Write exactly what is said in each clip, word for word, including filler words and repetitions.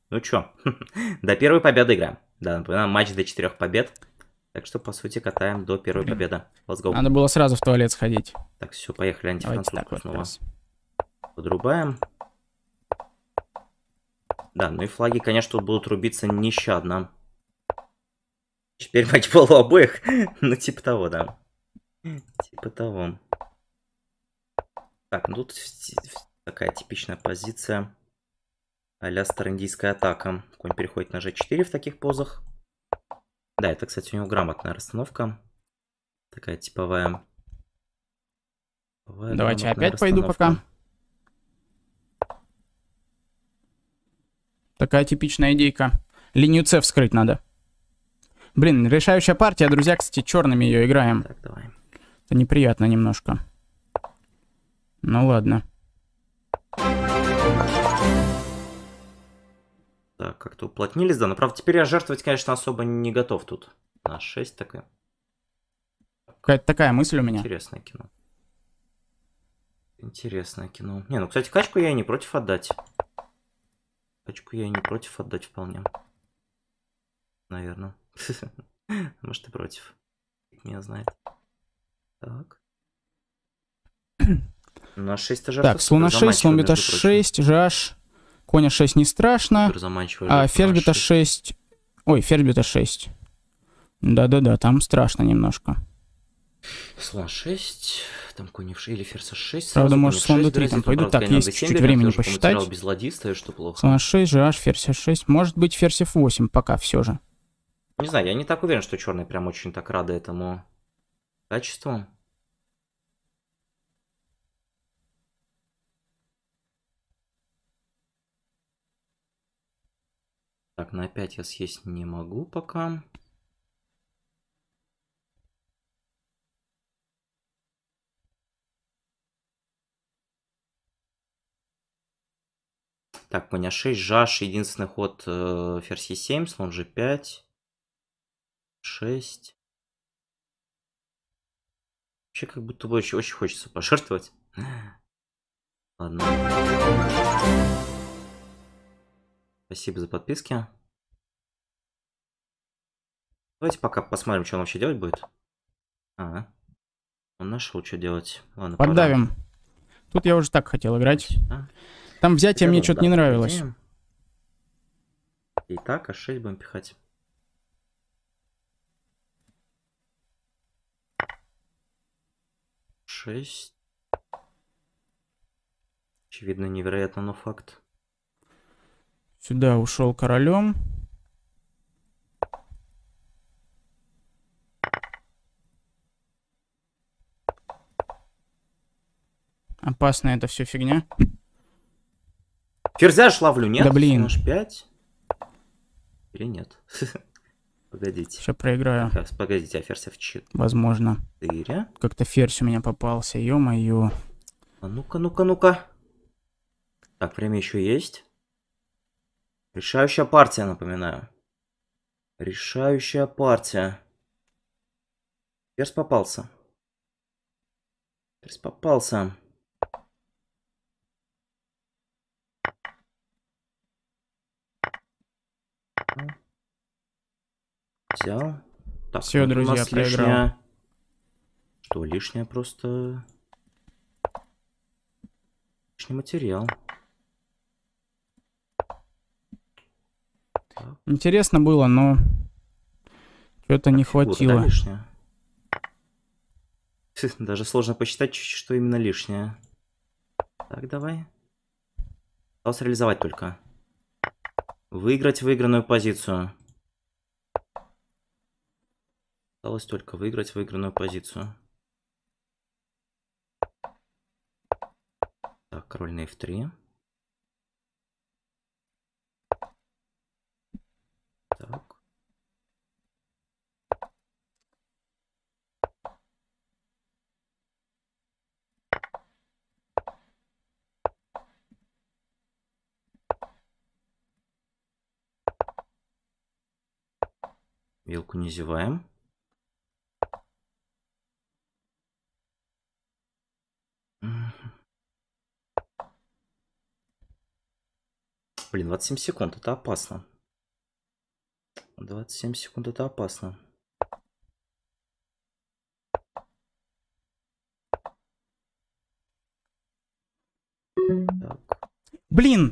Ну чё, до первой победы играем. Да, напоминаю, матч до четырех побед. Так что, по сути, катаем до первой Блин, победы. Let's go. надо было сразу в туалет сходить. Так, все, поехали, Давайте так антифранцузскую вот снова раз. подрубаем. Да, ну и флаги, конечно, тут будут рубиться нещадно. Теперь матчбол у обоих. Ну, типа того, да. Типа того. Так, ну тут такая типичная позиция а-ля староиндийская атака. Конь переходит на жэ четыре в таких позах. Да, это, кстати, у него грамотная расстановка. Такая типовая. типовая Давайте грамотная опять пойду расстановка. пока. Такая типичная идейка. Линию С вскрыть надо. Блин, решающая партия, друзья, кстати, черными ее играем. Так, давай. Это неприятно немножко. Ну ладно. Так, как-то уплотнились, да. Но, правда, теперь я жертвовать, конечно, особо не готов тут. На шесть такая. Какая-то такая мысль у меня. Интересное кино. Интересное кино. Не, ну, кстати, качку я и не против отдать. Качку я и не против отдать вполне. Наверное. Может, ты против. Меня знает. Так. На шесть жертв. Так, слон а шесть, слон бета шесть, жаш. Конь а шесть не страшно. А ферзь бета шесть. Ой, ферзь бета шесть. Да-да-да, там страшно немножко. Слон шесть, там конь эф шесть или ферзь шесть. Правда, может слон дэ три там пойду. Так, есть чуть-чуть времени посчитать. Без ладьи стоит, что плохо. Слон а шесть, жаш, ферзь а шесть. Может быть ферзь эф восемь пока все же. Не знаю, я не так уверен, что черные прям очень так рады этому качеству. Так, на пять я съесть не могу пока. Так, конь а шесть, жаш, единственный ход э, ферзь е семь, слон же пять, шесть. Вообще как будто бы очень, очень хочется пожертвовать. Ладно. Спасибо за подписки. Давайте пока посмотрим, что он вообще делать будет. А, он нашел, что делать. Ладно, Поддавим. пора. Тут я уже так хотел играть. Сюда. Там взятие мне что-то да, не нравилось. идея. Итак, а шесть будем пихать. шесть. Очевидно, невероятно, но факт. Сюда ушел королем. Опасно это все фигня. Ферзя ж ловлю, нет? Да блин. пять. Или нет? Погодите. Сейчас проиграю. Так, погодите, а ферзь эф четыре? Возможно. Как-то ферзь у меня попался, ё-моё. А ну-ка, ну-ка, ну-ка. Так, время еще есть. Решающая партия, напоминаю. Решающая партия. Ферзь попался. Ферзь попался. Взял. Так, все, ну, друзья, проиграл. Лишняя... Что, лишняя просто... Лишний материал. Так. Интересно было, но что-то не фигура, хватило. Да, лишняя? Даже сложно посчитать, что именно лишнее. Так, давай. Осталось реализовать только. Выиграть выигранную позицию. Осталось только выиграть выигранную позицию. Так, король на эф три. Так. Вилку не зеваем. Блин, двадцать семь секунд, это опасно. двадцать семь секунд, это опасно. Так. Блин!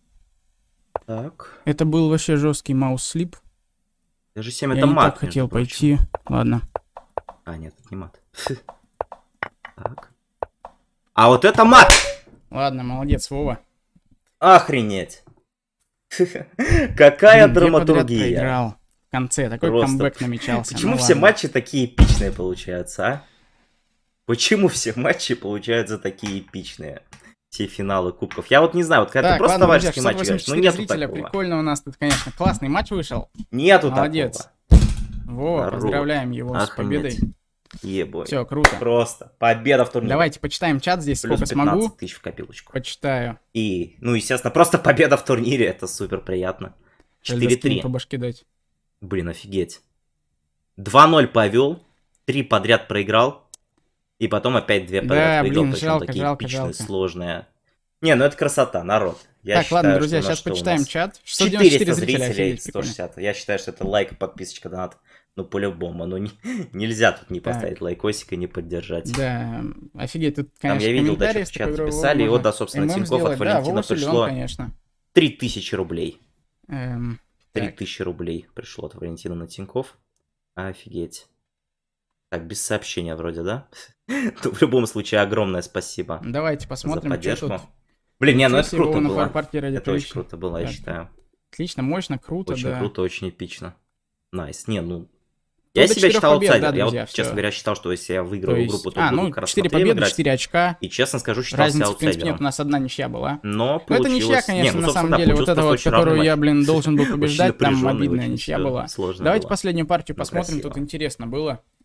Так. Это был вообще жесткий маус-слип. Даже семь Я это не мат. так хотел пойти. Ладно. А, нет, это не мат. Так. А вот это мат! Ладно, молодец, Вова. Охренеть. Какая Блин, драматургия. Проиграл. В конце такой Просто... камбэк намечался. Почему ну, все ладно. матчи такие эпичные получаются, а? Почему все матчи получаются такие эпичные? Все финалы кубков. Я вот не знаю, вот когда так, ты просто ладно, товарищеский друзья, матч играешь, ну нету зрителя, такого. Прикольно у нас тут, конечно, классный матч вышел. Нету Молодец. такого. Во, Народ. поздравляем его Охренеть. с победой. Ебой. Все, круто. Просто победа в турнире. Давайте почитаем чат здесь, Плюс сколько смогу. тысяч в копилочку. Почитаю. И, ну, естественно, просто победа в турнире, это супер приятно. четыре три. По башке дать. Блин, офигеть. два ноль повел, три подряд проиграл, и потом опять две подряд да, выиграл, блин, причем жалко, такие жалко, эпичные, жалко. сложные. Не, ну это красота, народ. Я так, считаю, ладно, друзья, что сейчас что почитаем чат. четыреста зрителей, сто шестьдесят. Я считаю, что это лайк, подписочка, донат. Ну, по-любому. Ну, не, нельзя тут не поставить так. лайкосик и не поддержать. Да, офигеть, тут, конечно, Там я видел, да, что в чате писали, и вот, да, собственно, Тинькофф от Валентина да, пришло конечно. три тысячи рублей. Эм, три тысячи рублей пришло от Валентина на Тинькофф. Офигеть. Так, без сообщения вроде, да? В любом случае, огромное спасибо. Давайте посмотрим, за поддержку. Что тут. Блин, не, ну это круто на было. Это очень круто было, я считаю. Отлично, мощно, круто, Очень да. круто, очень эпично. Найс. Не, ну... Я себя считал аутсайдером. Я вот, честно говоря, считал, что если я выиграю есть... группу, то а, буду ну, как раз четыре победы, четыре очка. И, честно скажу, считался Разницы, аутсайдером. в принципе, нет, у нас одна ничья была. Но получилось... Но это ничья, конечно, не, ну, на самом деле. Вот эта вот, которую я, блин, должен был побеждать, там обидная ничья была. Давайте последнюю партию посмотрим, тут интересно было.